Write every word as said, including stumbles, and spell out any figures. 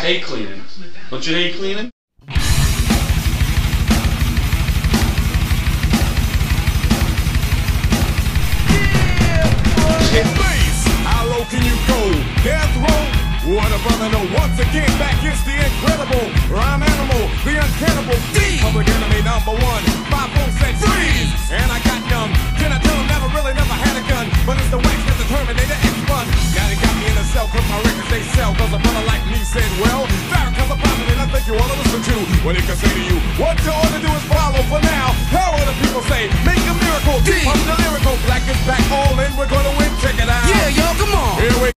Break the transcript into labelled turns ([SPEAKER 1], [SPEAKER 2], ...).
[SPEAKER 1] hate cleaning. Don't you hate cleaning?
[SPEAKER 2] How low can you go? Death row? What a brother, no. Once again, back is the incredible rhyme animal, the uncannibal D. Public enemy number one. Five folks said freeze, and I got numb. Can I tell them never really never had a gun? But it's the wax that's the Terminator X one. Now they got me in a cell, cause my records they sell. Cause a brother like me said, well, Farrakhan's a prophet, and I think you ought to listen to what he can say to you. What you ought to do is follow for now. How will the people say? Make a miracle. D. I'm the lyrical. Black is back, all in. We're gonna win. Check it out.
[SPEAKER 3] Yeah, y'all, come on.
[SPEAKER 2] Here we